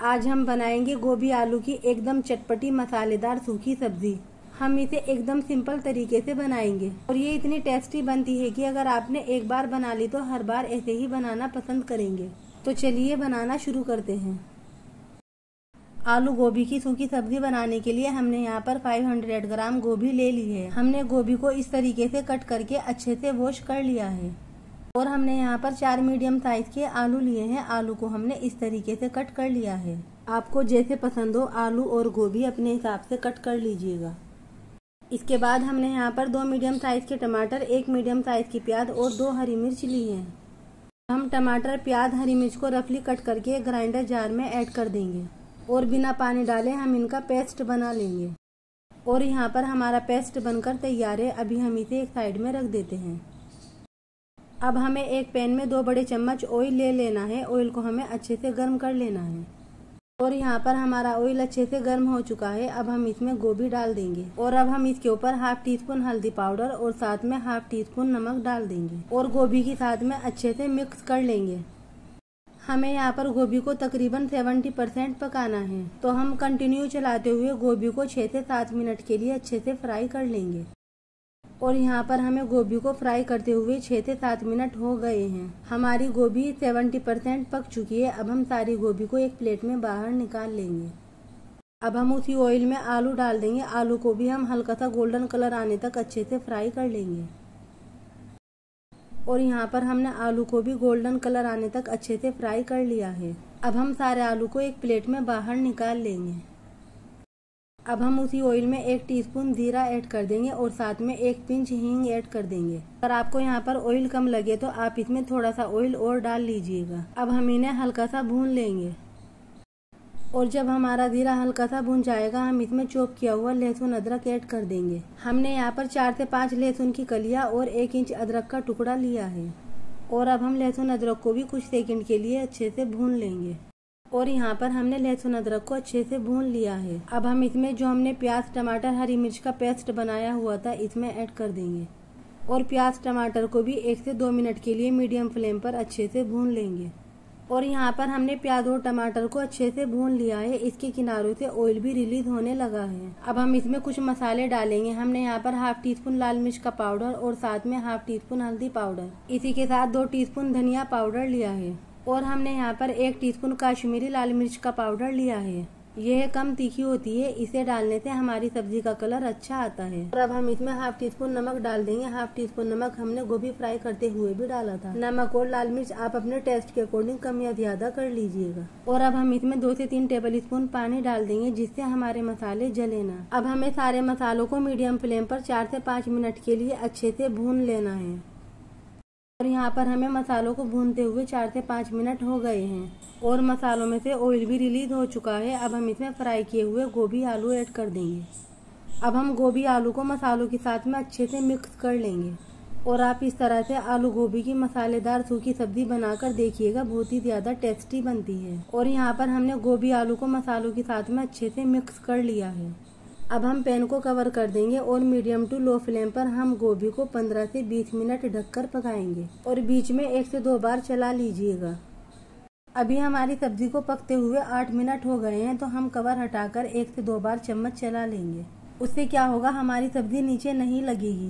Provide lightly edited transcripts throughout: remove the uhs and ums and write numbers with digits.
आज हम बनाएंगे गोभी आलू की एकदम चटपटी मसालेदार सूखी सब्जी। हम इसे एकदम सिंपल तरीके से बनाएंगे और ये इतनी टेस्टी बनती है कि अगर आपने एक बार बना ली तो हर बार ऐसे ही बनाना पसंद करेंगे। तो चलिए बनाना शुरू करते हैं। आलू गोभी की सूखी सब्जी बनाने के लिए हमने यहाँ पर 500 ग्राम गोभी ले ली है। हमने गोभी को इस तरीके से कट करके अच्छे से वॉश कर लिया है और हमने यहाँ पर 4 मीडियम साइज के आलू लिए हैं। आलू को हमने इस तरीके से कट कर लिया है। आपको जैसे पसंद हो आलू और गोभी अपने हिसाब से कट कर लीजिएगा। इसके बाद हमने यहाँ पर 2 मीडियम साइज के टमाटर, 1 मीडियम साइज की प्याज और 2 हरी मिर्च ली हैं। हम टमाटर, प्याज, हरी मिर्च को रफली कट करके ग्राइंडर जार में ऐड कर देंगे और बिना पानी डाले हम इनका पेस्ट बना लेंगे। और यहाँ पर हमारा पेस्ट बनकर तैयार है। अभी हम इसे एक साइड में रख देते हैं। अब हमें एक पैन में 2 बड़े चम्मच ऑयल ले लेना है। ऑयल को हमें अच्छे से गर्म कर लेना है और यहाँ पर हमारा ऑयल अच्छे से गर्म हो चुका है। अब हम इसमें गोभी डाल देंगे और अब हम इसके ऊपर हाफ टी स्पून हल्दी पाउडर और साथ में हाफ टी स्पून नमक डाल देंगे और गोभी के साथ में अच्छे से मिक्स कर लेंगे। हमें यहाँ पर गोभी को तकरीबन 70% पकाना है, तो हम कंटिन्यू चलाते हुए गोभी को 6 से 7 मिनट के लिए अच्छे से फ्राई कर लेंगे। और यहाँ पर हमें गोभी को फ्राई करते हुए 6 से 7 मिनट हो गए हैं। हमारी गोभी 70% पक चुकी है। अब हम सारी गोभी को एक प्लेट में बाहर निकाल लेंगे। अब हम उसी ऑयल में आलू डाल देंगे। आलू को भी हम हल्का सा गोल्डन कलर आने तक अच्छे से फ्राई कर लेंगे। और यहाँ पर हमने आलू को भी गोल्डन कलर आने तक अच्छे से फ्राई कर लिया है। अब हम सारे आलू को एक प्लेट में बाहर निकाल लेंगे। अब हम उसी ऑयल में 1 टीस्पून जीरा ऐड कर देंगे और साथ में 1 पिंच हींग ऐड कर देंगे। अगर आपको यहाँ पर ऑयल कम लगे तो आप इसमें थोड़ा सा ऑयल और डाल लीजिएगा। अब हम इन्हें हल्का सा भून लेंगे और जब हमारा जीरा हल्का सा भून जाएगा हम इसमें चॉप किया हुआ लहसुन अदरक ऐड कर देंगे। हमने यहाँ पर 4 से 5 लहसुन की कलियाँ और 1 इंच अदरक का टुकड़ा लिया है और अब हम लहसुन अदरक को भी कुछ सेकंड के लिए अच्छे से भून लेंगे। और यहाँ पर हमने लहसुन अदरक को अच्छे से भून लिया है। अब हम इसमें जो हमने प्याज, टमाटर, हरी मिर्च का पेस्ट बनाया हुआ था इसमें ऐड कर देंगे और प्याज टमाटर को भी 1 से 2 मिनट के लिए मीडियम फ्लेम पर अच्छे से भून लेंगे। और यहाँ पर हमने प्याज और टमाटर को अच्छे से भून लिया है। इसके किनारों से ऑयल भी रिलीज होने लगा है। अब हम इसमें कुछ मसाले डालेंगे। हमने यहाँ पर हाफ टी स्पून लाल मिर्च का पाउडर और साथ में हाफ टी स्पून हल्दी पाउडर, इसी के साथ 2 टीस्पून धनिया पाउडर लिया है और हमने यहाँ पर 1 टीस्पून काश्मीरी लाल मिर्च का पाउडर लिया है। यह कम तीखी होती है, इसे डालने से हमारी सब्जी का कलर अच्छा आता है। और अब हम इसमें हाफ टी स्पून नमक डाल देंगे। हाफ टी स्पून नमक हमने गोभी फ्राई करते हुए भी डाला था। नमक और लाल मिर्च आप अपने टेस्ट के अकॉर्डिंग कम या ज्यादा कर लीजिएगा। और अब हम इसमें 2 से 3 टेबल स्पून पानी डाल देंगे जिससे हमारे मसाले जले ना। अब हमें सारे मसालों को मीडियम फ्लेम पर 4 से 5 मिनट के लिए अच्छे से भून लेना है। और यहाँ पर हमें मसालों को भूनते हुए 4 से 5 मिनट हो गए हैं और मसालों में से ऑयल भी रिलीज हो चुका है। अब हम इसमें फ्राई किए हुए गोभी आलू ऐड कर देंगे। अब हम गोभी आलू को मसालों के साथ में अच्छे से मिक्स कर लेंगे और आप इस तरह से आलू गोभी की मसालेदार सूखी सब्जी बनाकर देखिएगा, बहुत ही ज्यादा टेस्टी बनती है। और यहाँ पर हमने गोभी आलू को मसालों के साथ में अच्छे से मिक्स कर लिया है। अब हम पैन को कवर कर देंगे और मीडियम टू लो फ्लेम पर हम गोभी को 15 से 20 मिनट ढककर पकाएंगे और बीच में 1 से 2 बार चला लीजिएगा। अभी हमारी सब्जी को पकते हुए 8 मिनट हो गए हैं, तो हम कवर हटाकर 1 से 2 बार चम्मच चला लेंगे। उससे क्या होगा, हमारी सब्जी नीचे नहीं लगेगी।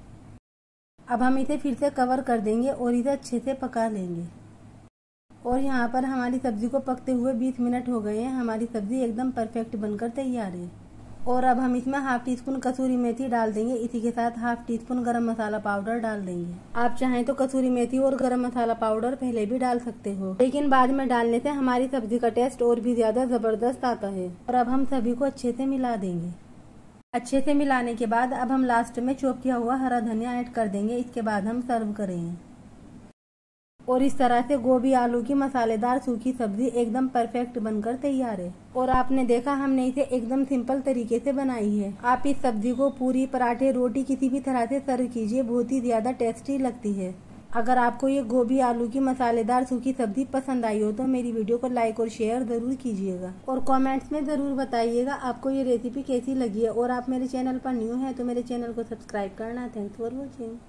अब हम इसे फिर से कवर कर देंगे और इसे अच्छे से पका लेंगे। और यहाँ पर हमारी सब्जी को पकते हुए 20 मिनट हो गए हैं। हमारी सब्जी एकदम परफेक्ट बनकर तैयार है। और अब हम इसमें हाफ टी स्पून कसूरी मेथी डाल देंगे। इसी के साथ हाफ टी स्पून गरम मसाला पाउडर डाल देंगे। आप चाहें तो कसूरी मेथी और गरम मसाला पाउडर पहले भी डाल सकते हो, लेकिन बाद में डालने से हमारी सब्जी का टेस्ट और भी ज्यादा जबरदस्त आता है। और अब हम सभी को अच्छे से मिला देंगे। अच्छे से मिलाने के बाद अब हम लास्ट में चॉप किया हुआ हरा धनिया ऐड कर देंगे। इसके बाद हम सर्व करेंगे। और इस तरह से गोभी आलू की मसालेदार सूखी सब्जी एकदम परफेक्ट बनकर तैयार है। और आपने देखा हमने इसे एकदम सिंपल तरीके से बनाई है। आप इस सब्जी को पूरी, पराठे, रोटी किसी भी तरह से सर्व कीजिए, बहुत ही ज्यादा टेस्टी लगती है। अगर आपको ये गोभी आलू की मसालेदार सूखी सब्जी पसंद आई हो तो मेरी वीडियो को लाइक और शेयर जरूर कीजिएगा और कमेंट्स में जरूर बताइएगा आपको ये रेसिपी कैसी लगी है। और आप मेरे चैनल पर न्यू है तो मेरे चैनल को सब्सक्राइब करना। Thanks for watching.